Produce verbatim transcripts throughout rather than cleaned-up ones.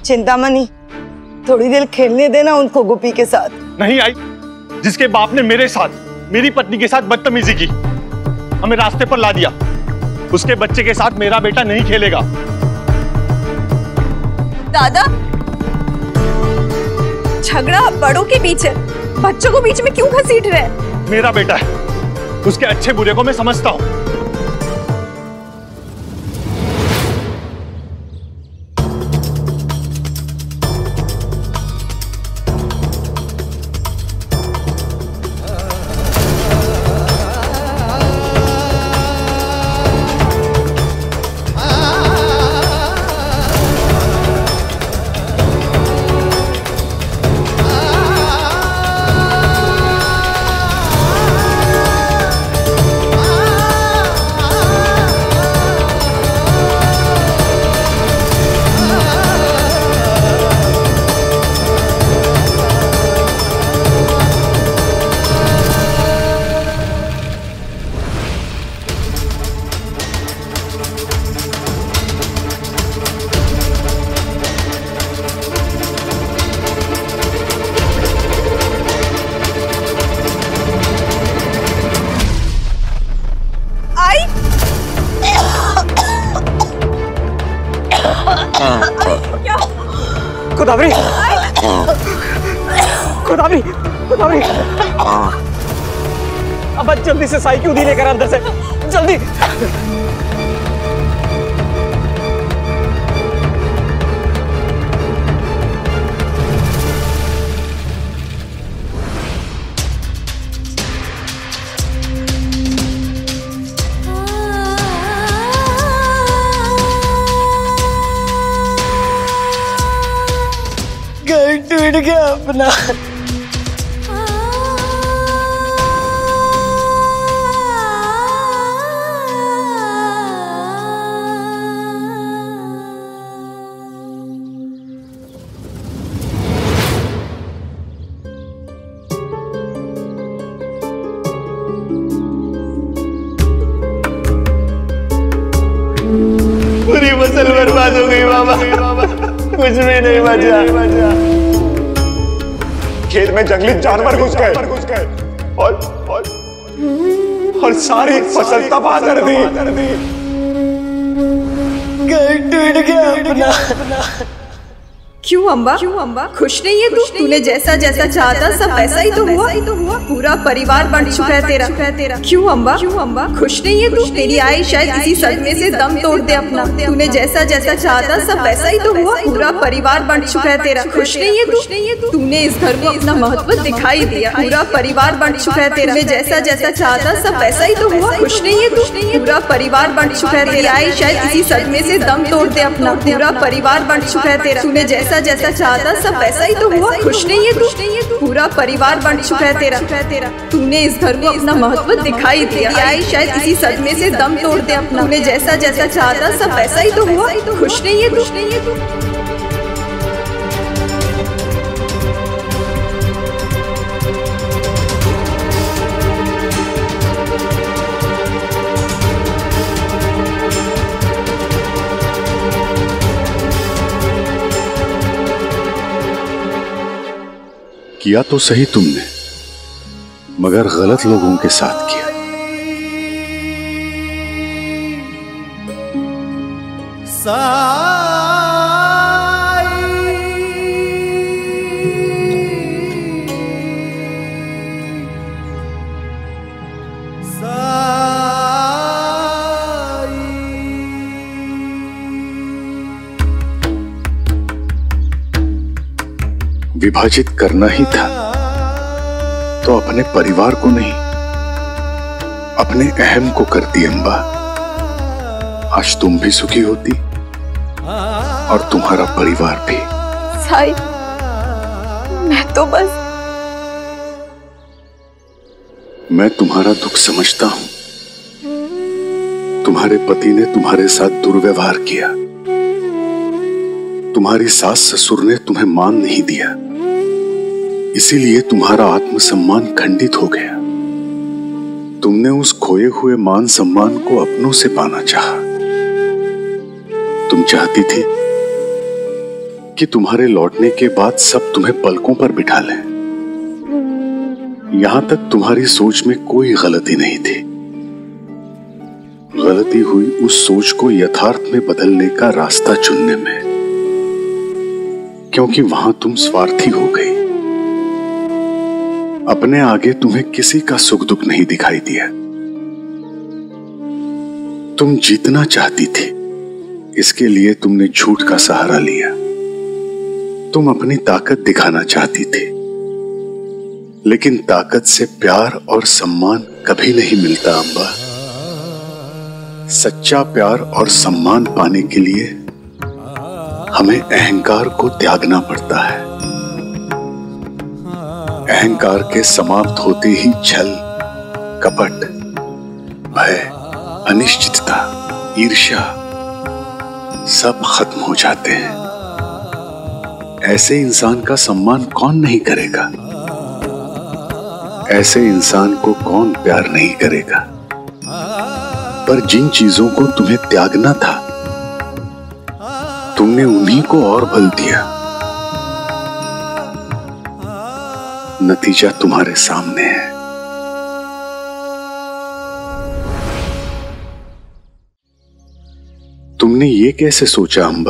चिंतामणि, थोड़ी देर खेलने देना उनको गोपी के साथ। नहीं आई, जिसके बाप ने मेरे साथ, मेरी पत्नी के साथ बदतमीजी की, हमें रास्ते पर ला दिया, उसके बच्चे के साथ मेरा बेटा नहीं खेलेगा। दादा, झगड़ा बड़ों के बीच है, बच्चों को बीच में क्यों घसीट रहे हैं? मेरा बेटा है, उसके अच्छे बुरे को मैं समझता हूं। गोदावरी, गोदावरी, गोदावरी, अब जल्दी से साई क्यों दी लेकर अंदर से, जल्दी। टूट गया अपना। पूरी फसल बर्बाद हो गई बाबा, कुछ भी नहीं बचा। खेत में जंगली जानवर घुस गए और और और सारी फसल तबाह कर दी। घर टूट गया अपना। क्यों अम्बा, क्यों अम्बा खुश नहीं है तू? तूने जैसा जैसा चाहता सब वैसा ही तो हुआ, पूरा परिवार बन चुका है तेरा तेरा क्यों अम्बा, क्यों अम्बा खुश नहीं है तू? तेरी आई शायद इसी सदमे से दम तोड़ दे अपना। तूने जैसा जैसा चाहता सब वैसा ही तो हुआ, पूरा परिवार बन चुका है तेरा। खुश नहीं है तू? तूने इस घर को अपना महत्व दिखाई दिया, पूरा परिवार बन चुका है तेरा। तूने जैसा जैसा चाहता सब वैसा ही तो हुआ। खुश नहीं है तू? पूरा परिवार बन चुका है तेरी आई शायद इसी सदमे से दम तोड़ दे अपना। पूरा परिवार बन चुका है तेरा। तूने जैसा जैसा चाहता सब वैसा ही तो हुआ। खुश नहीं है तू? पूरा परिवार बन चुका है तेरा तेरा तूने इस घर को अपना महत्व दिखाई दिया, आई शायद इसी सदमे से दम तोड़ दे अपना। तूने जैसा जैसा चाहता सब वैसा ही तो हुआ। खुश नहीं है तू? किया तो सही तुमने, मगर गलत लोगों के साथ किया। विभाजित करना ही था तो अपने परिवार को नहीं, अपने अहम को करती अम्बा। आज तुम भी सुखी होती और तुम्हारा परिवार भी। साई, मैं तो बस मैं तुम्हारा दुख समझता हूं। तुम्हारे पति ने तुम्हारे साथ दुर्व्यवहार किया, तुम्हारी सास ससुर ने तुम्हें मान नहीं दिया, इसीलिए तुम्हारा आत्मसम्मान खंडित हो गया। तुमने उस खोए हुए मान सम्मान को अपनों से पाना चाहा। तुम चाहती थी कि तुम्हारे लौटने के बाद सब तुम्हें पलकों पर बिठा लें। यहां तक तुम्हारी सोच में कोई गलती नहीं थी। गलती हुई उस सोच को यथार्थ में बदलने का रास्ता चुनने में, क्योंकि वहां तुम स्वार्थी हो गई। अपने आगे तुम्हें किसी का सुख दुख नहीं दिखाई दिया। तुम जीतना चाहती थी, इसके लिए तुमने झूठ का सहारा लिया। तुम अपनी ताकत दिखाना चाहती थी, लेकिन ताकत से प्यार और सम्मान कभी नहीं मिलता अम्बा। सच्चा प्यार और सम्मान पाने के लिए हमें अहंकार को त्यागना पड़ता है। अहंकार के समाप्त होते ही छल, कपट, भय, अनिश्चितता, ईर्ष्या सब खत्म हो जाते हैं। ऐसे इंसान का सम्मान कौन नहीं करेगा? ऐसे इंसान को कौन प्यार नहीं करेगा? पर जिन चीजों को तुम्हें त्यागना था, तुमने उन्हीं को और बल दिया। नतीजा तुम्हारे सामने है। तुमने ये कैसे सोचा अम्बा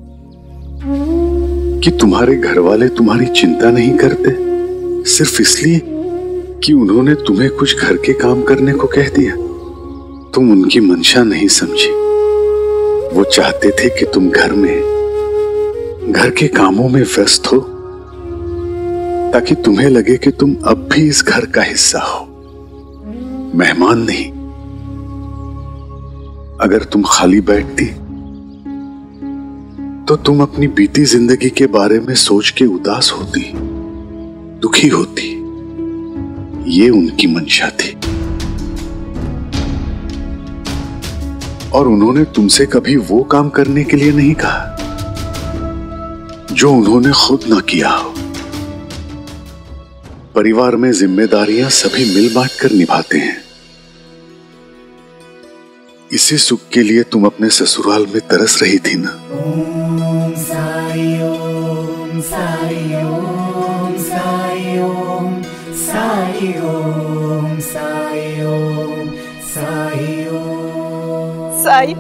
कि तुम्हारे घर वाले तुम्हारी चिंता नहीं करते, सिर्फ इसलिए कि उन्होंने तुम्हें कुछ घर के काम करने को कह दिया? तुम उनकी मंशा नहीं समझी। वो चाहते थे कि तुम घर में घर के कामों में व्यस्त हो, ताकि तुम्हें लगे कि तुम अब भी इस घर का हिस्सा हो, मेहमान नहीं। अगर तुम खाली बैठती तो तुम अपनी बीती जिंदगी के बारे में सोच के उदास होती, दुखी होती। ये उनकी मंशा थी। और उन्होंने तुमसे कभी वो काम करने के लिए नहीं कहा जो उन्होंने खुद ना किया हो। परिवार में जिम्मेदारियां सभी मिल बांट कर निभाते हैं। इसी सुख के लिए तुम अपने ससुराल में तरस रही थी ना? ओम साई ओम साई ओम साई ओम साई ओम साई ओम साई ओम। साई,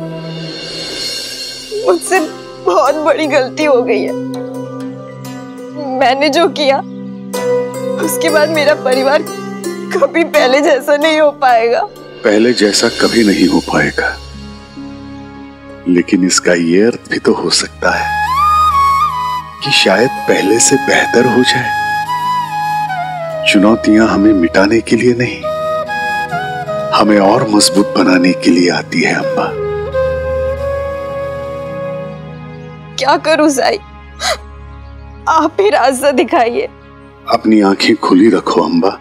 मुझसे बहुत बड़ी गलती हो गई है। मैंने जो किया उसके बाद मेरा परिवार कभी पहले जैसा नहीं हो पाएगा। पहले जैसा कभी नहीं हो पाएगा, लेकिन इसका ये अर्थ भी तो हो सकता है कि शायद पहले से बेहतर हो जाए। चुनौतियां हमें मिटाने के लिए नहीं, हमें और मजबूत बनाने के लिए आती है अम्बा। क्या करूं साई, आप ही रास्ता दिखाइए। अपनी आंखें खुली रखो अम्बा।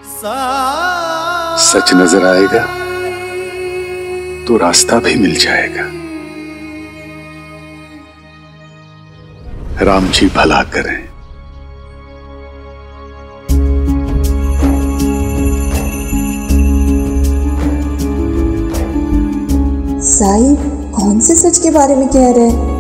सच नजर आएगा तो रास्ता भी मिल जाएगा। राम जी भला करें। साई कौन से सच के बारे में कह रहे हैं?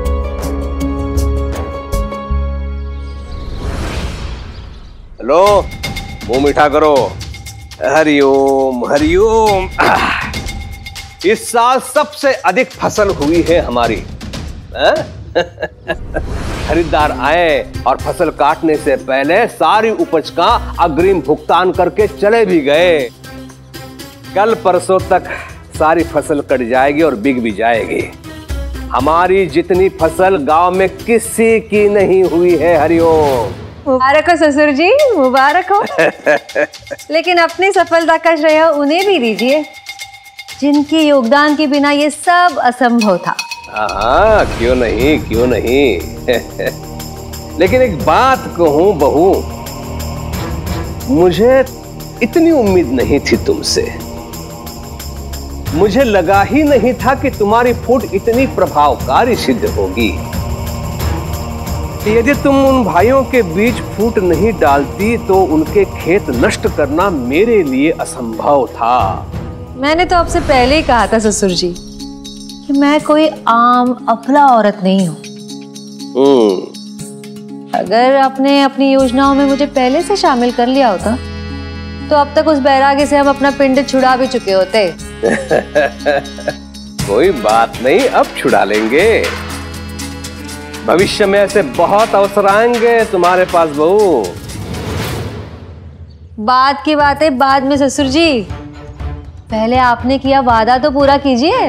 हेलो, मुंह मीठा करो। हरिओम हरिओम। इस साल सबसे अधिक फसल हुई है हमारी। खरीदार आए और फसल काटने से पहले सारी उपज का अग्रिम भुगतान करके चले भी गए। कल परसों तक सारी फसल कट जाएगी और बिक भी जाएगी। हमारी जितनी फसल गांव में किसी की नहीं हुई है। हरिओम। मुबारक हो ससुर जी, मुबारक हो। लेकिन अपनी सफलता का श्रेय उन्हें भी दीजिए, जिनके योगदान के बिना ये सब असंभव था। हाँ, क्यों नहीं, क्यों नहीं। लेकिन एक बात कहूं बहू, मुझे इतनी उम्मीद नहीं थी तुमसे। मुझे लगा ही नहीं था कि तुम्हारी फूट इतनी प्रभावकारी सिद्ध होगी। यदि तुम उन भाइयों के बीच फूट नहीं डालती तो उनके खेत नष्ट करना मेरे लिए असंभव था। मैंने तो आपसे पहले ही कहा था ससुर जी कि मैं कोई आम अफला औरत नहीं हूँ। अगर आपने अपनी योजनाओं में मुझे पहले से शामिल कर लिया होता तो अब तक उस बैरागी से हम अपना पिंड छुड़ा भी चुके होते। कोई बात नहीं, अब छुड़ा लेंगे। भविष्य में ऐसे बहुत अवसर आएंगे तुम्हारे पास बहू। बाद की बातें बाद में ससुर जी, पहले आपने किया वादा तो पूरा कीजिए।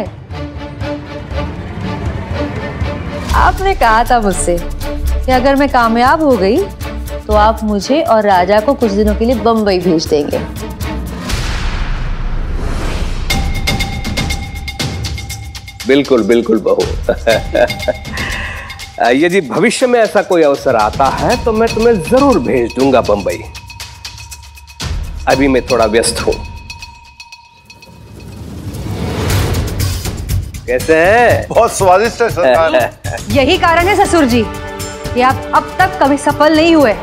आपने कहा था मुझसे कि अगर मैं कामयाब हो गई तो आप मुझे और राजा को कुछ दिनों के लिए बम्बई भेज देंगे। बिल्कुल बिल्कुल बहू। यदि भविष्य में ऐसा कोई अवसर आता है तो मैं तुम्हें जरूर भेज दूंगा बंबई। अभी मैं थोड़ा व्यस्त हूं। कैसे हैं? बहुत स्वादिष्ट है सरकार। यही कारण है ससुर जी कि आप अब तक कभी सफल नहीं हुए,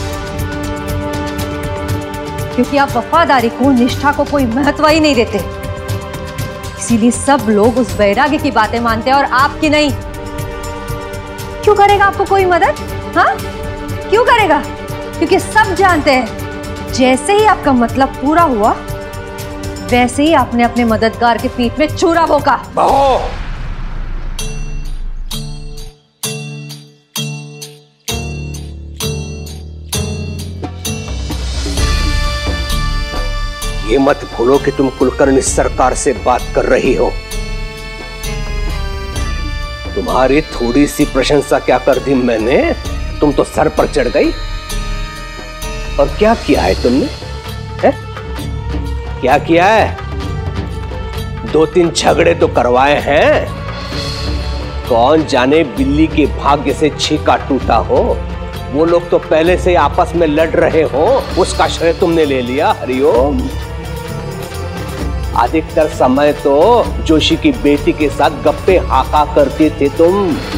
क्योंकि आप वफादारी को, निष्ठा को कोई महत्व ही नहीं देते। इसीलिए सब लोग उस बैरागी की बातें मानते हैं और आपकी नहीं। क्यों करेगा आपको कोई मदद? हाँ, क्यों करेगा? क्योंकि सब जानते हैं जैसे ही आपका मतलब पूरा हुआ वैसे ही आपने अपने मददगार के पीठ में छुरा भोंका। ये मत भूलो कि तुम कुलकर्णी सरकार से बात कर रही हो। तुम्हारी थोड़ी सी प्रशंसा क्या कर दी मैंने, तुम तो सर पर चढ़ गई। और क्या किया है तुमने? है? क्या किया है? दो तीन झगड़े तो करवाए हैं। कौन जाने बिल्ली के भाग्य से छीका टूटा हो। वो लोग तो पहले से आपस में लड़ रहे हो, उसका श्रेय तुमने ले लिया। हरिओम। अधिकतर समय तो जोशी की बेटी के साथ गप्पे हाका करते थे तुम।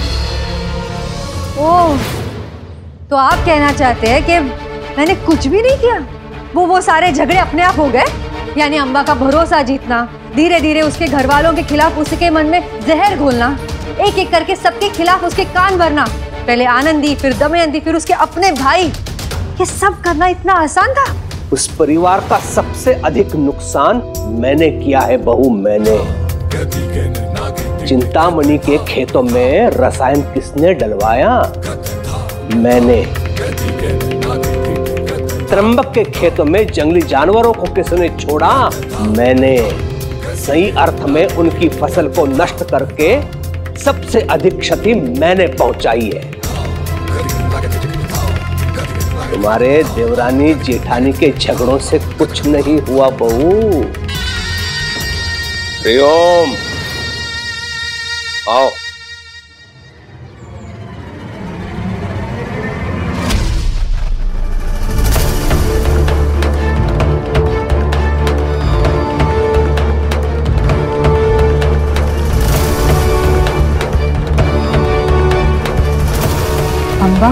ओह, तो आप कहना चाहते हैं कि मैंने कुछ भी नहीं किया? वो वो सारे झगड़े अपने आप हो गए? यानी अम्बा का भरोसा जीतना, धीरे धीरे उसके घर वालों के खिलाफ उसके मन में जहर घोलना, एक एक करके सबके खिलाफ उसके कान भरना, पहले आनंदी, फिर दमयंती, फिर उसके अपने भाई, ये सब करना इतना आसान था? उस परिवार का सबसे अधिक नुकसान मैंने किया है बहू, मैंने। चिंतामणि के खेतों में रसायन किसने डलवाया? मैंने। त्र्यंबक के खेतों में जंगली जानवरों को किसने छोड़ा? मैंने। सही अर्थ में उनकी फसल को नष्ट करके सबसे अधिक क्षति मैंने पहुंचाई है। तुम्हारे देवरानी जेठानी के झगड़ों से कुछ नहीं हुआ बहू। हरिओम। आओ। अम्बा,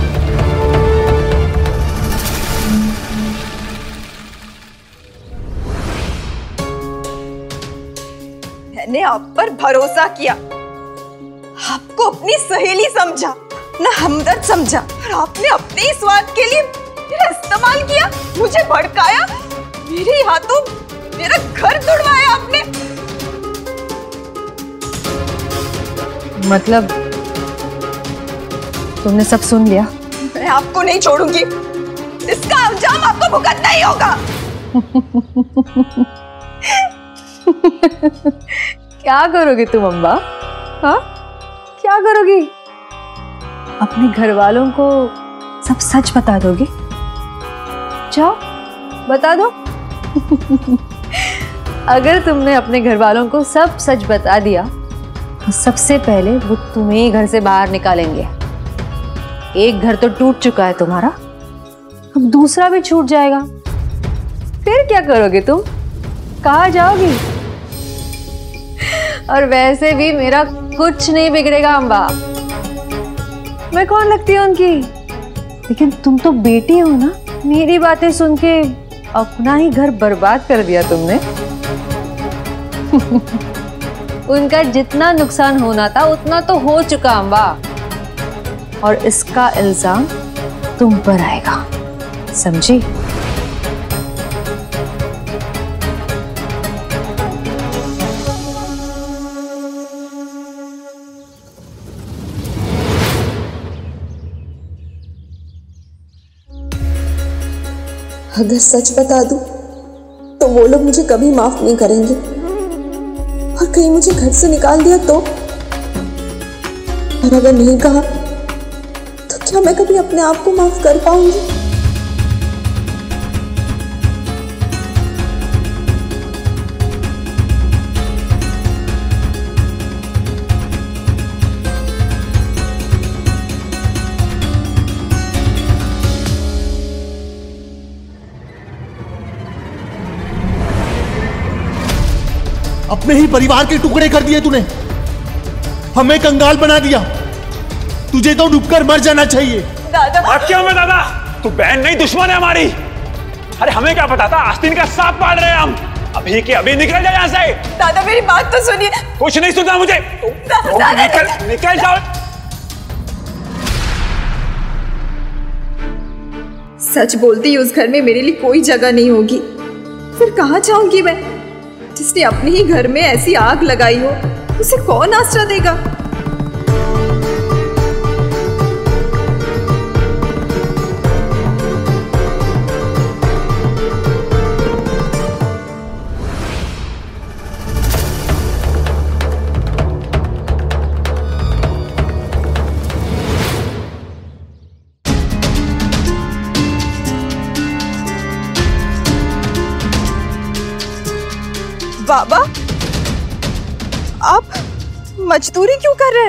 मैंने आप पर भरोसा किया, आपको अपनी सहेली समझा, ना हमदर्द समझा, और आपने अपने ही स्वार्थ के लिए मेरा इस्तेमाल किया, मुझे भड़काया, मेरे हाथों मेरा घर तोड़वाया आपने। मतलब तुमने सब सुन लिया? मैं आपको नहीं छोड़ूंगी, इसका अंजाम आपको भुगतना ही होगा। क्या करोगी तुम अम्बा? हाँ, क्या करोगी? अपने घर वालों को सब सच बता दोगी? जाओ बता दो। अगर तुमने अपने घर वालों को सब सच बता दिया तो सबसे पहले वो तुम्हें ही घर से बाहर निकालेंगे। एक घर तो टूट चुका है तुम्हारा, अब दूसरा भी छूट जाएगा। फिर क्या करोगे तुम? कहाँ जाओगी? और वैसे भी मेरा कुछ नहीं बिगड़ेगा अम्बा, मैं कौन लगती हूँ उनकी? लेकिन तुम तो बेटी हो ना। मेरी बातें सुन के अपना ही घर बर्बाद कर दिया तुमने। उनका जितना नुकसान होना था उतना तो हो चुका अम्बा, और इसका इल्जाम तुम पर आएगा, समझी? अगर सच बता दूं तो वो लोग मुझे कभी माफ नहीं करेंगे, और कहीं मुझे घर से निकाल दिया तो? और अगर नहीं कहा तो क्या मैं कभी अपने आप को माफ कर पाऊंगी? अपने ही परिवार के टुकड़े कर दिए तूने, हमें कंगाल बना दिया। तुझे तो डूबकर मर जाना चाहिए। दादा अब क्या मैं दादा, तू बहन नहीं दुश्मन है हमारी। अरे हमें क्या पता था आस्तीन का सांप पाल रहे हैं हम। अभी के अभी निकल जाए यहाँ से। दादा मेरी बात तो सुनिए। कुछ नहीं सुनना मुझे। दादा निकल निकल जाओ। सच बोलती उस घर में मेरे लिए कोई जगह नहीं होगी। फिर कहाँ जाऊंगी मैं? जिसने अपने ही घर में ऐसी आग लगाई हो उसे कौन आश्रय देगा? बाबा, आप मजदूरी क्यों कर रहे हैं?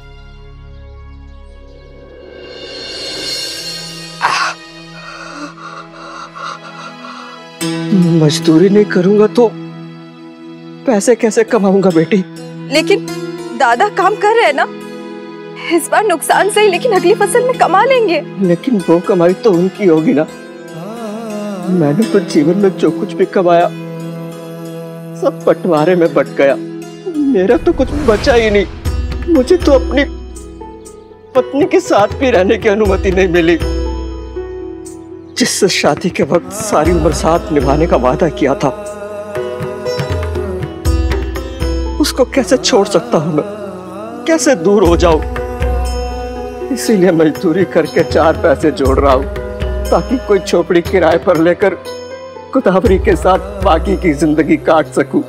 मजदूरी नहीं करूंगा तो पैसे कैसे कमाऊंगा बेटी? लेकिन दादा काम कर रहे हैं ना। इस बार नुकसान सही, लेकिन अगली फसल में कमा लेंगे। लेकिन वो कमाई तो उनकी होगी ना। मैंने तो जीवन में जो कुछ भी कमाया सब बंटवारे में बट गया। मेरा तो कुछ बचा ही नहीं। मुझे तो अपनी पत्नी के साथ भी रहने की अनुमति नहीं मिली, जिससे शादी के वक्त सारी उम्र साथ निभाने का वादा किया था। उसको कैसे छोड़ सकता हूं मैं? कैसे दूर हो जाऊं? इसीलिए मजदूरी करके चार पैसे जोड़ रहा हूं, ताकि कोई झोपड़ी किराए पर लेकर गोदावरी के साथ बाकी की जिंदगी काट सकूं।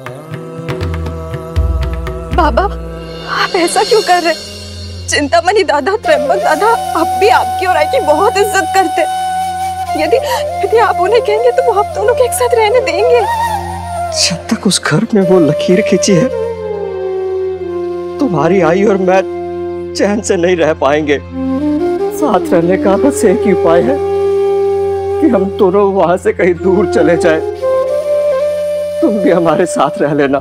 बाबा, आप ऐसा क्यों कर रहे? चिंतामणि दादा, त्र्यंबक दादा अब भी आपकी और आई की बहुत इज्जत करते। यदि यदि आप उन्हें कहेंगे तो वो आप दोनों के एक साथ रहने देंगे। जब तक उस घर में वो लकीर खींची है, तुम्हारी आई और मैं चैन से नहीं रह पाएंगे। साथ रहने का बस एक ही उपाय है कि हम दोनों वहां से कहीं दूर चले जाएं। तुम भी हमारे साथ रह लेना।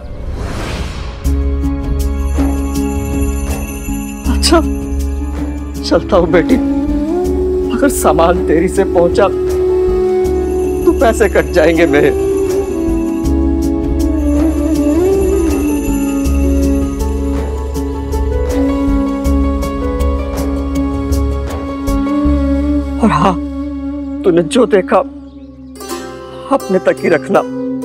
अच्छा, चलता हूं बेटी। अगर सामान देरी से पहुंचा तो पैसे कट जाएंगे मेरे। और हाँ, तूने जो देखा अपने तक ही रखना।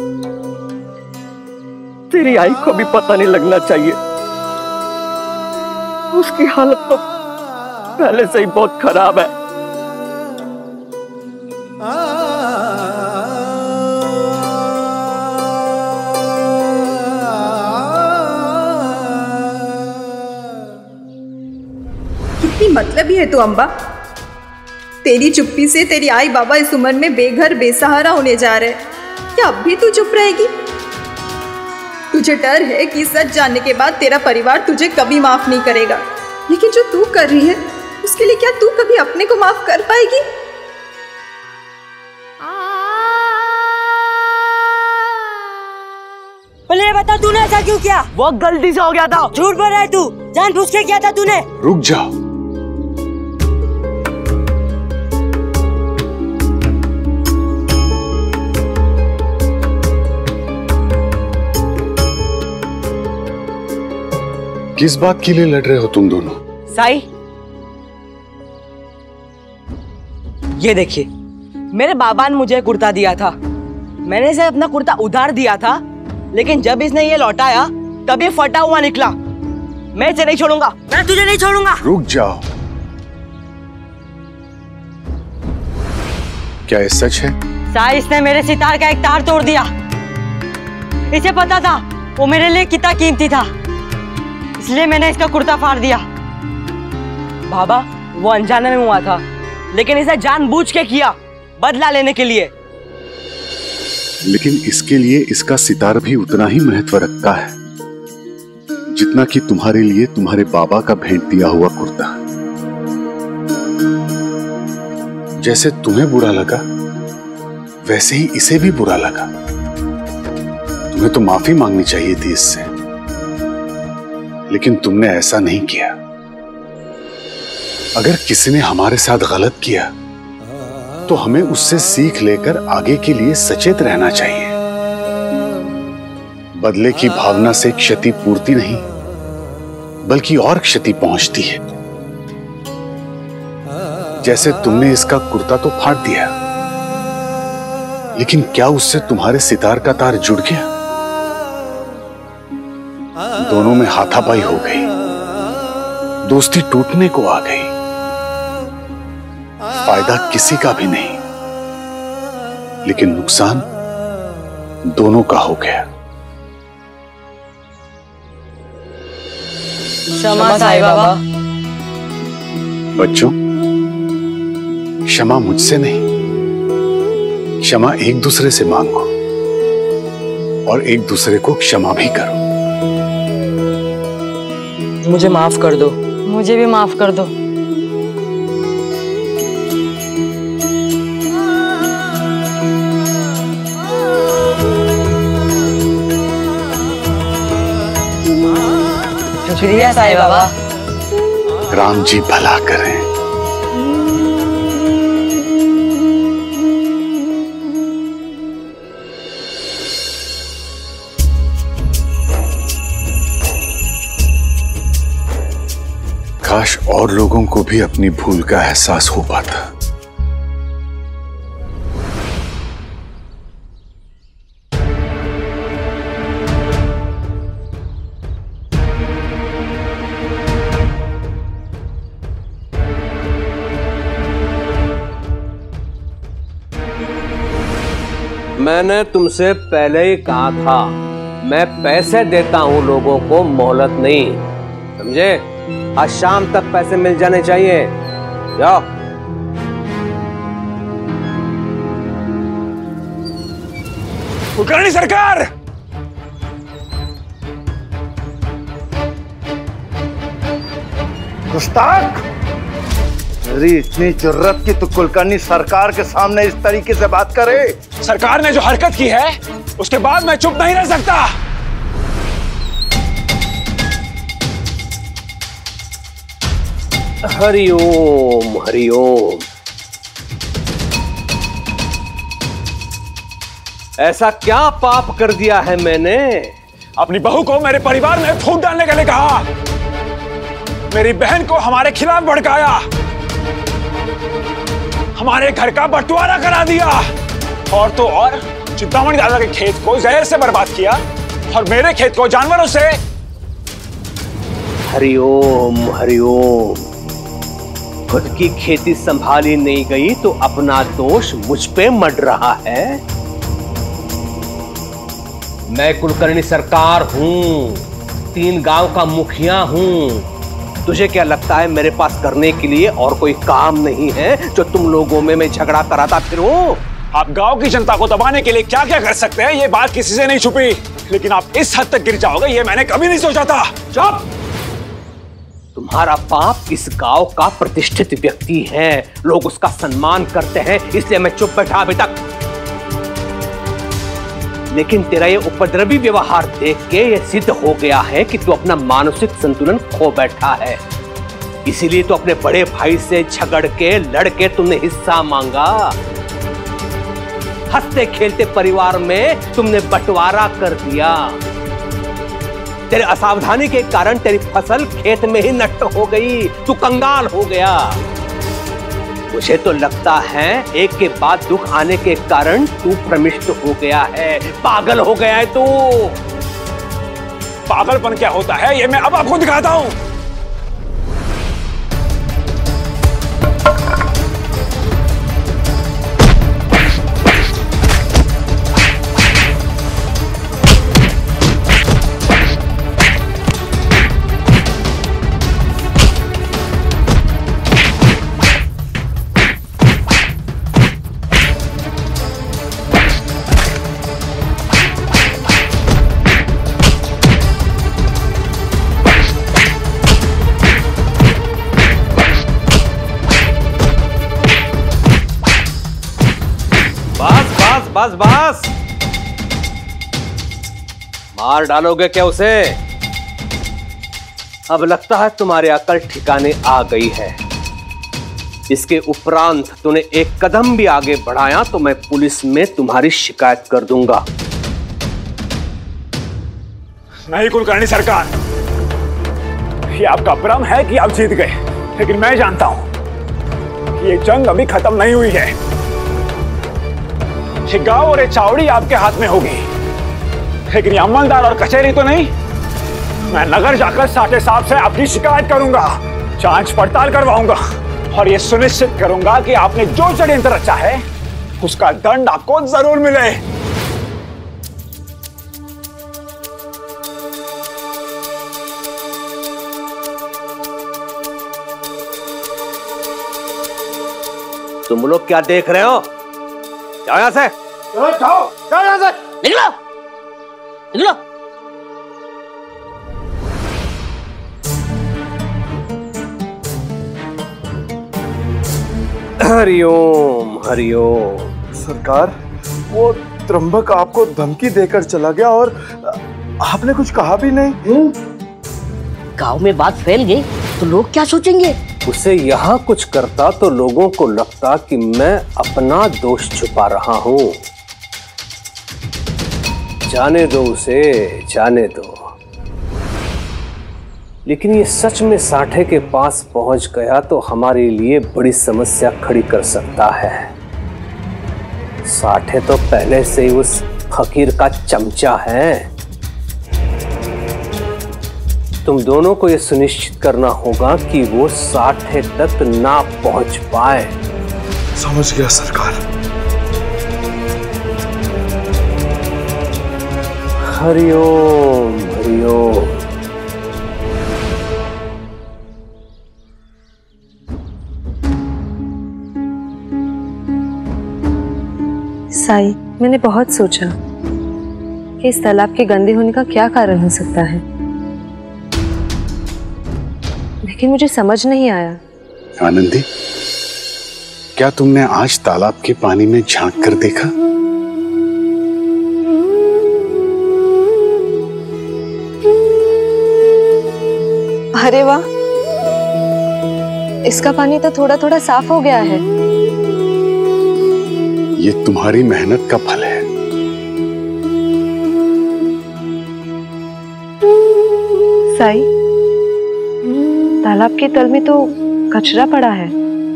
तेरी आई को भी पता नहीं लगना चाहिए। उसकी हालत तो पहले से ही बहुत खराब है। कितनी मतलबी है तू अम्बा। तेरी चुप्पी से तेरी आई बाबा इस उम्र में बेघर बेसहारा होने जा रहे। क्या अब भी तू चुप रहेगी? तुझे डर है कि सच जानने के बाद तेरा परिवार तुझे कभी माफ नहीं करेगा। लेकिन जो तू कर रही है उसके लिए क्या तू कभी अपने को माफ कर पाएगी? पहले बता, तूने ऐसा क्यों किया? वो गलती से हो गया था। झूठ बोल रहा है तू। जानबूझ के किया था तूने। रुक जाओ। किस बात के लिए लड़ रहे हो तुम दोनों? साई, ये देखिए, मेरे बाबा ने मुझे कुर्ता दिया था, मैंने इसे अपना कुर्ता उधार दिया था, लेकिन जब इसने ये लौटाया तब ये फटा हुआ निकला। मैं इसे नहीं छोड़ूंगा, मैं तुझे नहीं छोड़ूंगा। रुक जाओ, क्या ये सच है? साई, इसने मेरे सितार का एक तार तोड़ दिया। इसे पता था वो मेरे लिए कितना कीमती था, इसलिए मैंने इसका कुर्ता फाड़ दिया। बाबा, वो अनजाने में हुआ था, लेकिन इसे जानबूझ के किया, बदला लेने के लिए। लेकिन इसके लिए इसका सितार भी उतना ही महत्व रखता है जितना कि तुम्हारे लिए तुम्हारे बाबा का भेंट दिया हुआ कुर्ता। जैसे तुम्हें बुरा लगा वैसे ही इसे भी बुरा लगा। तुम्हें तो माफी मांगनी चाहिए थी इससे, लेकिन तुमने ऐसा नहीं किया। अगर किसी ने हमारे साथ गलत किया तो हमें उससे सीख लेकर आगे के लिए सचेत रहना चाहिए। बदले की भावना से क्षति पूर्ति नहीं बल्कि और क्षति पहुंचती है। जैसे तुमने इसका कुर्ता तो फाड़ दिया, लेकिन क्या उससे तुम्हारे सितार का तार जुड़ गया? दोनों में हाथापाई हो गई, दोस्ती टूटने को आ गई। फायदा किसी का भी नहीं, लेकिन नुकसान दोनों का हो गया। क्षमा साई बाबा। बच्चों, क्षमा मुझसे नहीं, क्षमा एक दूसरे से मांगो और एक दूसरे को क्षमा भी करो। मुझे माफ कर दो। मुझे भी माफ कर दो। शुक्रिया साई बाबा। राम जी भला करें। काश और लोगों को भी अपनी भूल का एहसास हो पाता। मैंने तुमसे पहले ही कहा था, मैं पैसे देता हूं लोगों को, मोहलत नहीं, समझे? आज शाम तक पैसे मिल जाने चाहिए। जाओ। कुलकर्णी सरकार, गुस्ताख, मेरी इतनी जरूरत की तो कुलकर्णी सरकार के सामने इस तरीके से बात करे। सरकार ने जो हरकत की है उसके बाद मैं चुप नहीं रह सकता। हरिओम हरिओम। ऐसा क्या पाप कर दिया है मैंने? अपनी बहू को मेरे परिवार में फूट डालने के लिए कहा, मेरी बहन को हमारे खिलाफ भड़काया, हमारे घर का बंटवारा करा दिया, और तो और चिंतामणि दादा के खेत को जहर से बर्बाद किया और मेरे खेत को जानवरों से। हरिओम हरिओम। खुद की खेती संभाली नहीं गई तो अपना दोष मुझ पे मढ़ रहा है। मैं कुलकर्णी सरकार हूं, तीन गांव का मुखिया हूं। तुझे क्या लगता है मेरे पास करने के लिए और कोई काम नहीं है जो तुम लोगों में मैं झगड़ा कराता फिरूं? आप गांव की जनता को दबाने के लिए क्या क्या कर सकते हैं ये बात किसी से नहीं छुपी, लेकिन आप इस हद तक गिर जाओगे ये मैंने कभी नहीं सोचा था। चुप! तुम्हारा बाप इस गांव का प्रतिष्ठित व्यक्ति है, लोग उसका सम्मान करते हैं, इसलिए मैं चुप बैठा अभी तक। लेकिन तेरा ये उपद्रवी व्यवहार देख के ये सिद्ध हो गया है कि तू अपना मानसिक संतुलन खो बैठा है। इसीलिए तो अपने बड़े भाई से झगड़ के लड़ के तुमने हिस्सा मांगा। हंसते खेलते परिवार में तुमने बंटवारा कर दिया। तेरे असावधानी के कारण तेरी फसल खेत में ही नष्ट हो गई, तू कंगाल हो गया। मुझे तो लगता है एक के बाद दुख आने के कारण तू भ्रमिष्ट हो गया है, पागल हो गया है तू। पागलपन क्या होता है ये मैं अब आपको दिखाता हूं। बस बस मार डालोगे क्या उसे? अब लगता है तुम्हारी अकल ठिकाने आ गई है। इसके उपरांत तूने एक कदम भी आगे बढ़ाया तो मैं पुलिस में तुम्हारी शिकायत कर दूंगा। नहीं कुलकर्णी सरकार, ये आपका भ्रम है कि आप जीत गए, लेकिन मैं जानता हूं कि ये जंग अभी खत्म नहीं हुई है। ये गांव और ये चावड़ी आपके हाथ में होगी, लेकिन ये अमलदार और कचहरी तो नहीं। मैं नगर जाकर साटे साहब से आपकी शिकायत करूंगा, जांच पड़ताल करवाऊंगा और ये सुनिश्चित करूंगा कि आपने जो षड्यंत्र रचा है उसका दंड आपको जरूर मिले। तुम लोग क्या देख रहे हो? जाओ यहां से, जाओ जाओ यहां से, निकलो निकलो। हरिओम हरिओम। सरकार, वो त्रंबक आपको धमकी देकर चला गया और आपने कुछ कहा भी नहीं। गांव में बात फैल गई तो लोग क्या सोचेंगे? उसे यहाँ कुछ करता तो लोगों को लगता कि मैं अपना दोष छुपा रहा हूं। जाने दो उसे, जाने दो। लेकिन ये सच में साठे के पास पहुंच गया तो हमारे लिए बड़ी समस्या खड़ी कर सकता है। साठे तो पहले से ही उस फकीर का चमचा है। तुम दोनों को यह सुनिश्चित करना होगा कि वो साठे तक ना पहुंच पाए। समझ गया सरकार। हरिओम हरिओम। साई, मैंने बहुत सोचा कि इस तालाब के गंदे होने का क्या कारण हो सकता है, लेकिन मुझे समझ नहीं आया। आनंदी, क्या तुमने आज तालाब के पानी में झांक कर देखा? अरे वाह, इसका पानी तो थोड़ा थोड़ा साफ हो गया है। ये तुम्हारी मेहनत का फल है। साई, तालाब के तल में तो कचरा पड़ा है।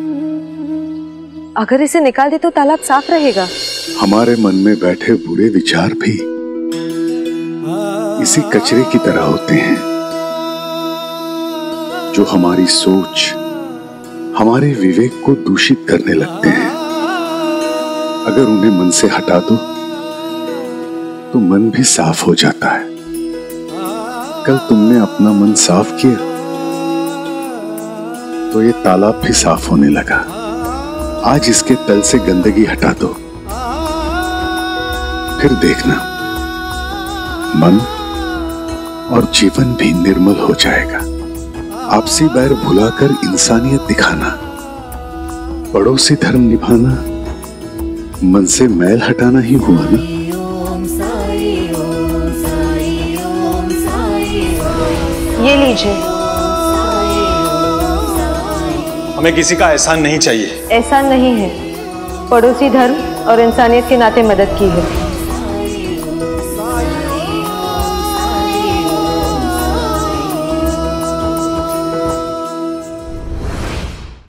अगर इसे निकाल दे तो तालाब साफ रहेगा। हमारे मन में बैठे बुरे विचार भी इसी कचरे की तरह होते हैं, जो हमारी सोच, हमारे विवेक को दूषित करने लगते हैं। अगर उन्हें मन से हटा दो तो मन भी साफ हो जाता है। कल तुमने अपना मन साफ किया तो ये तालाब भी साफ होने लगा। आज इसके तल से गंदगी हटा दो, फिर देखना मन और जीवन भी निर्मल हो जाएगा। आपसी बैर भुलाकर इंसानियत दिखाना, पड़ोसी धर्म निभाना, मन से मैल हटाना ही हुआ ना। ये लीजिए। हमें किसी का एहसान नहीं चाहिए। एहसान नहीं है, पड़ोसी धर्म और इंसानियत के नाते मदद की है।